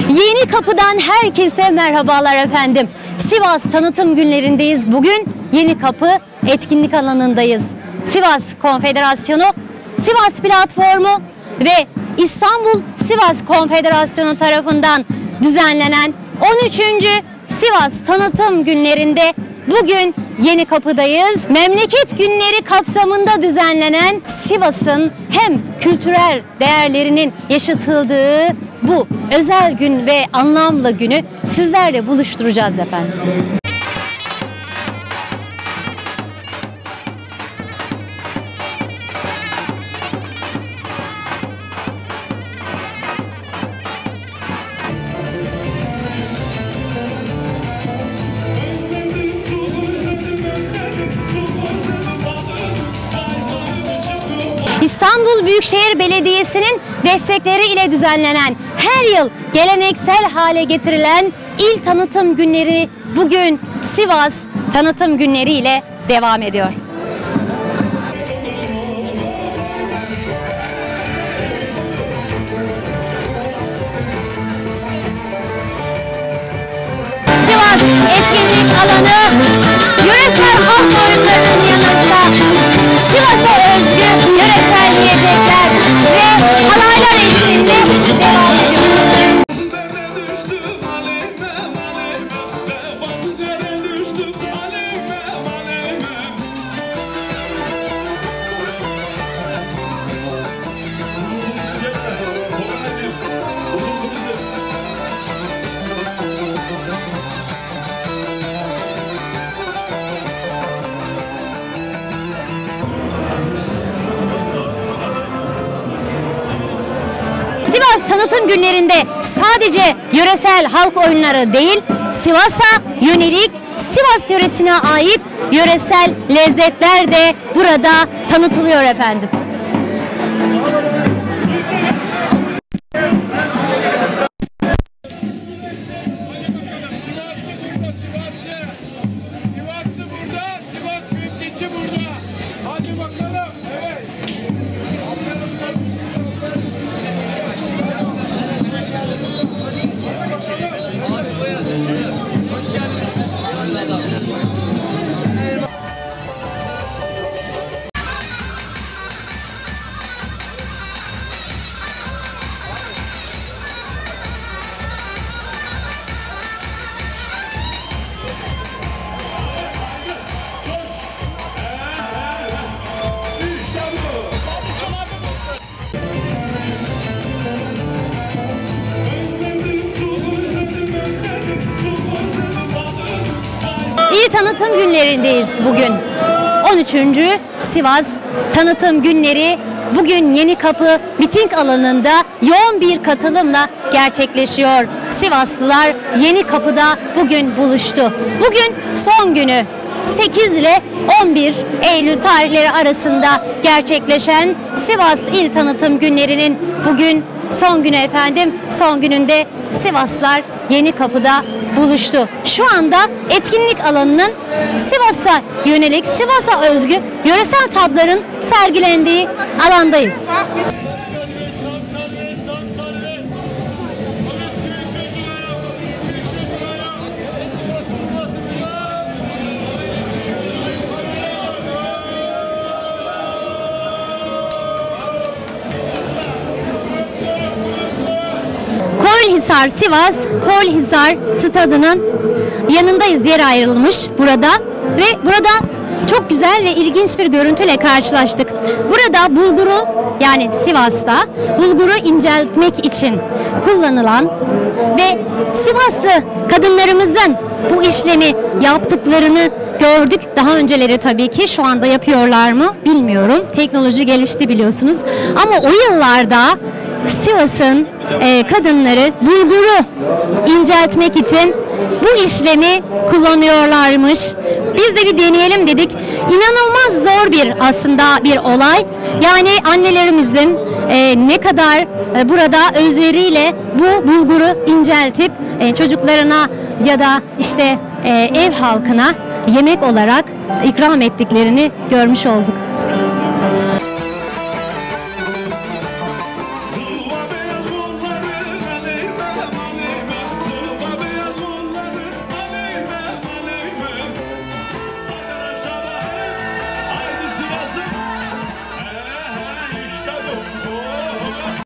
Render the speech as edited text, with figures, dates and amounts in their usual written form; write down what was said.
Yeni Kapı'dan herkese merhabalar efendim. Sivas tanıtım günlerindeyiz. Bugün Yeni Kapı etkinlik alanındayız. Sivas Konfederasyonu, Sivas Platformu ve İstanbul Sivas Konfederasyonu tarafından düzenlenen 13. Sivas tanıtım günlerinde bugün Yeni Kapı'dayız. Memleket günleri kapsamında düzenlenen Sivas'ın hem kültürel değerlerinin yaşatıldığı bu özel gün ve anlamlı günü sizlerle buluşturacağız efendim. İstanbul Büyükşehir Belediyesi'nin destekleri ile düzenlenen, her yıl geleneksel hale getirilen il tanıtım günleri bugün Sivas tanıtım günleri ile devam ediyor. Sivas etkinlik alanı, yöresel halk oyunlarının yanında Sivas'a özgü yöresel yiyecekler ve halaylar eşliğinde devam ediyor. Sivas tanıtım günlerinde sadece yöresel halk oyunları değil, Sivas'a yönelik, Sivas yöresine ait yöresel lezzetler de burada tanıtılıyor efendim. İl tanıtım günlerindeyiz bugün. 13. Sivas tanıtım günleri bugün Yeni Kapı miting alanında yoğun bir katılımla gerçekleşiyor. Sivaslılar Yeni Kapı'da bugün buluştu. Bugün son günü. 8 ile 11 Eylül tarihleri arasında gerçekleşen Sivas İl Tanıtım Günleri'nin bugün son günü efendim. Son gününde Sivaslılar Yeni Kapı'da buluştu. Şu anda etkinlik alanının Sivas'a yönelik, Sivas'a özgü yöresel tatların sergilendiği alandayız. Koyunhisar, Sivas Koyunhisar stadının yanındayız, yer ayrılmış burada ve burada çok güzel ve ilginç bir görüntüyle karşılaştık. Burada bulguru, yani Sivas'ta bulguru inceltmek için kullanılan ve Sivaslı kadınlarımızın bu işlemi yaptıklarını gördük. Daha önceleri tabii ki, şu anda yapıyorlar mı bilmiyorum. Teknoloji gelişti biliyorsunuz. Ama o yıllarda Sivas'ın kadınları bulguru inceltmek için bu işlemi kullanıyorlarmış. Biz de bir deneyelim dedik. İnanılmaz zor bir aslında bir olay. Yani annelerimizin ne kadar burada özveriyle bu bulguru inceltip çocuklarına ya da işte ev halkına yemek olarak ikram ettiklerini görmüş olduk.